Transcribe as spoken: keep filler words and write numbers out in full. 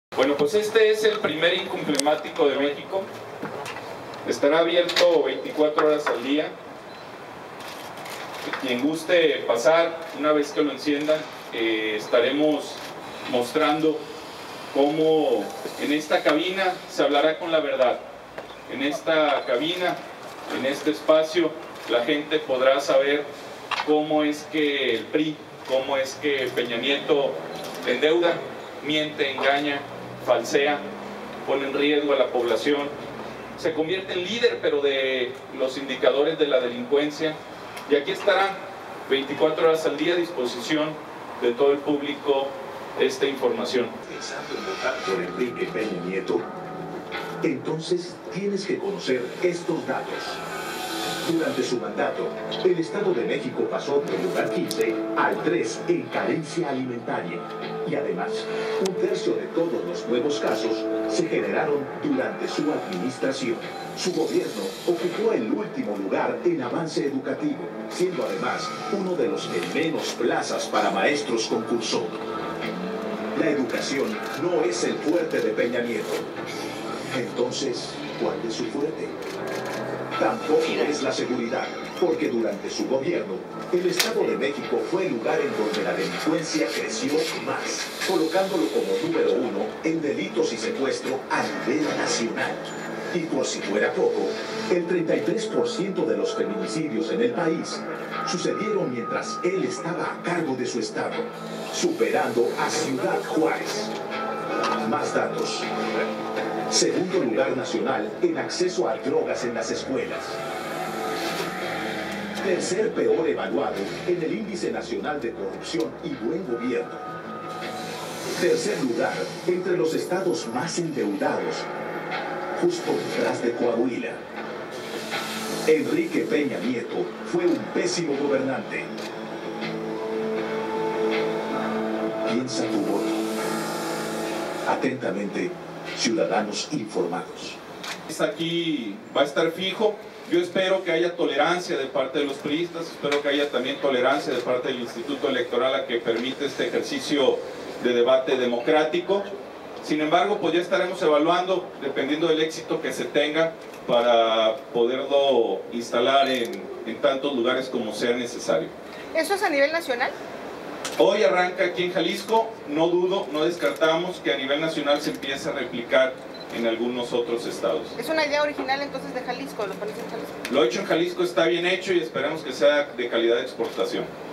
Bueno, pues este es el primer INCO emblemático de México. Estará abierto veinticuatro horas al día. Quien guste pasar, una vez que lo enciendan, eh, estaremos mostrando cómo en esta cabina se hablará con la verdad. En esta cabina, en este espacio, la gente podrá saber cómo es que el P R I, cómo es que Peña Nieto endeuda, miente, engaña, falsea, pone en riesgo a la población, se convierte en líder, pero de los indicadores de la delincuencia. Y aquí estará veinticuatro horas al día a disposición de todo el público esta información. ¿Pensando en votar por Enrique Peña Nieto? Entonces tienes que conocer estos datos. Durante su mandato, el Estado de México pasó del lugar quince al tres en carencia alimentaria. Y además, un tercio de todos los nuevos casos se generaron durante su administración. Su gobierno ocupó el último lugar en avance educativo, siendo además uno de los que menos plazas para maestros concursó. La educación no es el fuerte de Peña Nieto. Entonces, ¿cuál es su fuerte? Tampoco es la seguridad, porque durante su gobierno, el Estado de México fue el lugar en donde la delincuencia creció más, colocándolo como número uno en delitos y secuestro a nivel nacional. Y por si fuera poco, el treinta y tres por ciento de los feminicidios en el país sucedieron mientras él estaba a cargo de su estado, superando a Ciudad Juárez. Más datos. Segundo lugar nacional en acceso a drogas en las escuelas. Tercer peor evaluado en el índice nacional de corrupción y buen gobierno. Tercer lugar entre los estados más endeudados, justo detrás de Coahuila. Enrique Peña Nieto fue un pésimo gobernante. Piensa tu voto. Atentamente, Ciudadanos Informados. Aquí va a estar fijo. Yo espero que haya tolerancia de parte de los priistas, espero que haya también tolerancia de parte del Instituto Electoral a que permite este ejercicio de debate democrático. Sin embargo, pues ya estaremos evaluando, dependiendo del éxito que se tenga, para poderlo instalar en, en tantos lugares como sea necesario. ¿Eso es a nivel nacional? Hoy arranca aquí en Jalisco, no dudo, no descartamos que a nivel nacional se empiece a replicar en algunos otros estados. ¿Es una idea original entonces de Jalisco, lo pones en Jalisco? Lo hecho en Jalisco está bien hecho y esperamos que sea de calidad de exportación.